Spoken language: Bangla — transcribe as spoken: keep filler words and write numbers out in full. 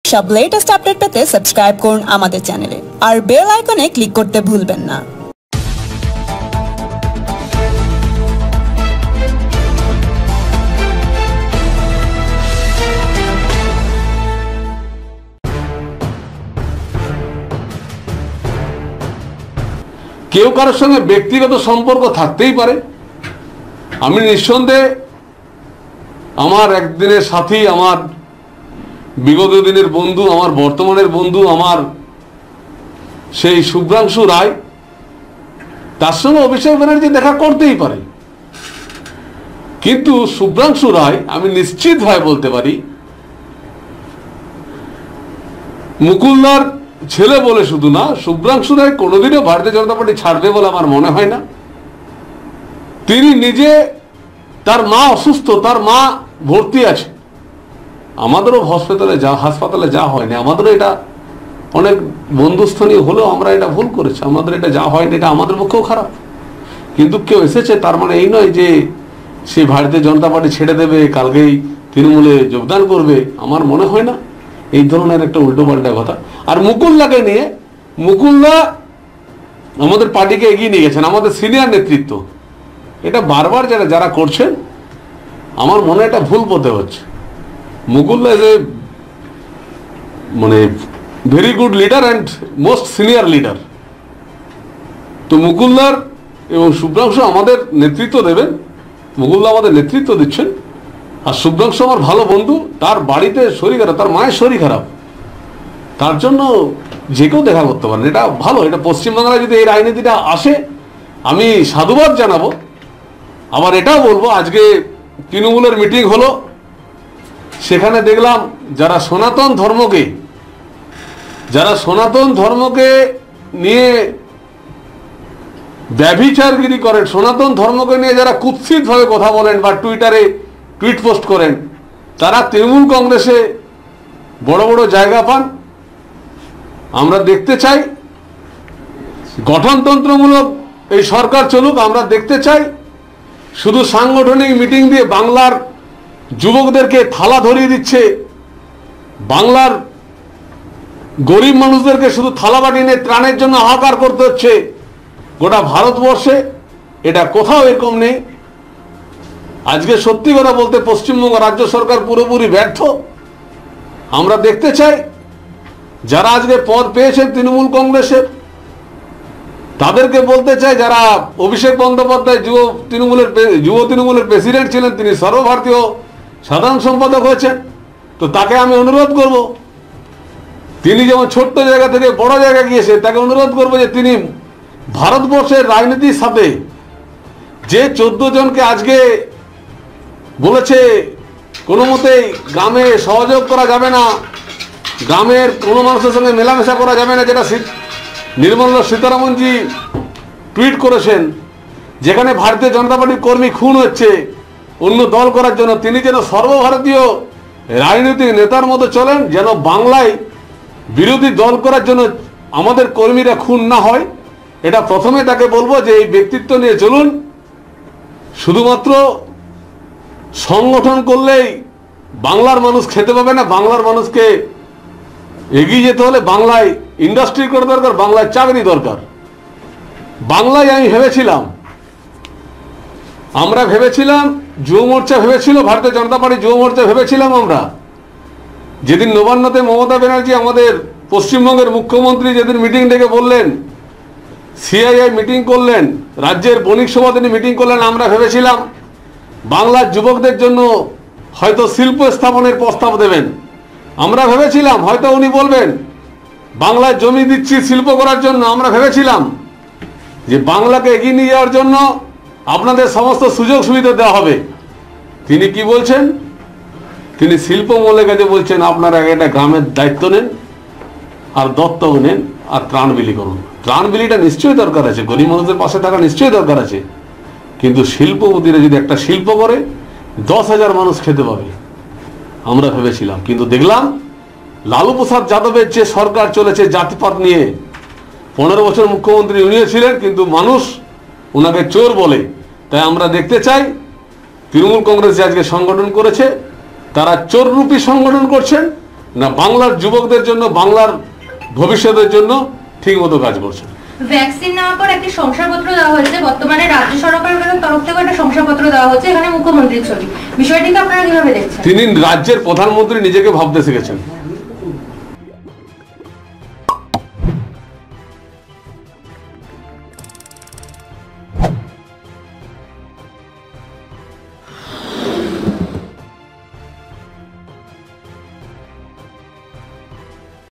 সব লেটেস্ট আপডেট পেতে সাবস্ক্রাইব করুন আমাদের চ্যানেলে আর বেল আইকনে ক্লিক করতে ভুলবেন না। কেউ কারোর সঙ্গে ব্যক্তিগত সম্পর্ক থাকতেই পারে। আমি নিঃসন্দেহে আমার একদিনের সাথী, আমার বিগত দিনের বন্ধু, আমার বর্তমানের বন্ধু, আমার সেই শুভ্রাংশু রায়, তার সঙ্গে অভিষেক ব্যানার্জি দেখা করতেই পারে। কিন্তু শুভ্রাংশু রায় আমি নিশ্চিতভাবে বলতে পারি মুকুলদার ছেলে বলে শুধু না, শুভ্রাংশু রায় কোনোদিনও ভারতীয় জনতা পার্টি ছাড়বে বলে আমার মনে হয় না। তিনি নিজে, তার মা অসুস্থ, তার মা ভর্তি আছে, আমাদেরও হসপিটালে যা হাসপাতালে যা হয়নি, আমাদেরও এটা অনেক বন্ধুস্থানীয় হলেও আমরা এটা ভুল করেছি, আমাদের এটা যা হয়নি এটা আমাদের পক্ষেও খারাপ। কিন্তু কেউ এসেছে তার মানে এই নয় যে সে ভারতীয় জনতা পার্টি ছেড়ে দেবে, কালকেই তৃণমূলে যোগদান করবে, আমার মনে হয় না। এই ধরনের একটা উল্টো পাল্টা কথা। আর মুকুলদাকে নিয়ে, মুকুলদা আমাদের পার্টিকে এগিয়ে নিয়ে গেছেন, আমাদের সিনিয়র নেতৃত্ব, এটা বারবার যারা যারা করছেন আমার মনে এটা ভুল পথে হচ্ছে। মুকুলদা ইজ এ মানে very good leader and most senior leader. তো মুকুলদার এবং শুভ্রাংশু আমাদের নেতৃত্ব দেবেন, মুকুলদা আমাদের নেতৃত্ব দিচ্ছেন। আর শুভ্রাংশু আমার ভালো বন্ধু, তার বাড়িতে শরীর খারাপ, তার মায়ের শরীর খারাপ, তার জন্য যে কেউ দেখা করতে পারেন, এটা ভালো। এটা পশ্চিমবাংলায় যদি এই রাজনীতিটা আসে আমি সাধুবাদ জানাবো। আবার এটাও বলবো, আজকে তৃণমূলের মিটিং হলো, সেখানে দেখলাম যারা সনাতন ধর্মকে যারা সনাতন ধর্মকে নিয়ে ব্যভিচারগিরি করেন, সনাতন ধর্মকে নিয়ে যারা কুৎসিতভাবে কথা বলেন বা টুইটারে টুইট পোস্ট করেন, তারা তৃণমূল কংগ্রেসে বড় বড় জায়গা পান। আমরা দেখতে চাই গঠনতন্ত্রমূলক এই সরকার চলুক, আমরা দেখতে চাই শুধু সাংগঠনিক মিটিং দিয়ে বাংলার যুবকদেরকে থালা ধরিয়ে দিচ্ছে, বাংলার গরিব মানুষদেরকে শুধু থালাবাটি নিয়ে ত্রাণের জন্য হাহাকার করতে হচ্ছে গোটা ভারতবর্ষে, এটা কোথাও এরকম নেই। আজকে সত্যি কথা বলতে পশ্চিমবঙ্গ রাজ্য সরকার পুরোপুরি ব্যর্থ। আমরা দেখতে চাই যারা আজকে পদ পেয়েছেন তৃণমূল কংগ্রেসের, তাদেরকে বলতে চাই, যারা অভিষেক বন্দ্যোপাধ্যায় যুব তৃণমূলের যুব তৃণমূলের প্রেসিডেন্ট ছিলেন, তিনি সর্বভারতীয় সাধারণ সম্পাদক হয়েছেন, তো তাকে আমি অনুরোধ করব, তিনি যেমন ছোট্ট জায়গা থেকে বড় জায়গায় গিয়েছে, তাকে অনুরোধ করবো যে তিনি ভারতবর্ষের রাজনীতির সাথে যে চোদ্দ জনকে আজকে বলেছে কোনো মতেই গ্রামে সহযোগ করা যাবে না, গ্রামের কোনো মানুষের সঙ্গে মেলামেশা করা যাবে না, যেটা নির্মলা সীতারামনজি টুইট করেছেন, যেখানে ভারতীয় জনতা পার্টির কর্মী খুন হচ্ছে অন্য দল করার জন্য, তিনি যেন সর্বভারতীয় রাজনৈতিক নেতার মতো চলেন, যেন বাংলায় বিরোধী দল করার জন্য আমাদের কর্মীরা খুন না হয়। এটা প্রথমে তাকে বলবো যে এই ব্যক্তিত্ব নিয়ে চলুন। শুধুমাত্র সংগঠন করলেই বাংলার মানুষ খেতে পাবে না, বাংলার মানুষকে এগিয়ে যেতে হলে বাংলায় ইন্ডাস্ট্রি করা দরকার, বাংলায় চাকরি দরকার। বাংলায় আমি ভেবেছিলাম, আমরা ভেবেছিলাম, যুব মোর্চা ভেবেছিল, ভারতীয় জনতা পার্টি যুব মোর্চা ভেবেছিলাম আমরা, যেদিন নবান্নতে মমতা ব্যানার্জি আমাদের পশ্চিমবঙ্গের মুখ্যমন্ত্রী যেদিন মিটিং ডেকে বললেন, সিআইআই মিটিং করলেন, রাজ্যের বণিক সভা তিনি মিটিং করলেন, আমরা ভেবেছিলাম বাংলার যুবকদের জন্য হয়তো শিল্প স্থাপনের প্রস্তাব দেবেন। আমরা ভেবেছিলাম হয়তো উনি বলবেন বাংলায় জমি দিচ্ছি শিল্প করার জন্য। আমরা ভেবেছিলাম যে বাংলাকে এগিয়ে নিয়ে যাওয়ার জন্য আপনাদের সমস্ত সুযোগ সুবিধা দেওয়া হবে। তিনি কি বলছেন? তিনি শিল্প মহলের কাছে বলছেন আপনারা একটা গ্রামের দায়িত্ব নেন আর দত্তক নেন আর ত্রাণ বিলি করুন। ত্রাণ বিলিটা নিশ্চয়ই দরকার আছে, গরিব মানুষদের পাশে থাকা নিশ্চয়ই দরকার আছে, কিন্তু শিল্পপতিরা যদি একটা শিল্প করে দশ হাজার মানুষ খেতে পাবে আমরা ভেবেছিলাম। কিন্তু দেখলাম লালু প্রসাদ যাদবের যে সরকার চলেছে জাতিপাত নিয়ে, পনেরো বছর মুখ্যমন্ত্রী উনিও ছিলেন, কিন্তু মানুষ ওনাকে চোর বলে। তাই আমরা দেখতে চাই তৃণমূল কংগ্রেস যে আজকে সংগঠন করেছে তারা চোররূপী সংগঠন করছেন, না বাংলার যুবকদের জন্য, বাংলার ভবিষ্যতের জন্য ঠিক মতো কাজ করছেন। ভ্যাকসিন নেওয়ার পর একটি শংসাপত্র দেওয়া হয়েছে, বর্তমানে রাজ্য সরকারের তরফ থেকে একটা শংসাপত্র দেওয়া হচ্ছে, এখানে মুখ্যমন্ত্রীর ছবি, বিষয়টিকে আপনারা কিভাবে দেখছেন? তিনি রাজ্যের প্রধানমন্ত্রী নিজেকে ভাবতে শিখেছেন।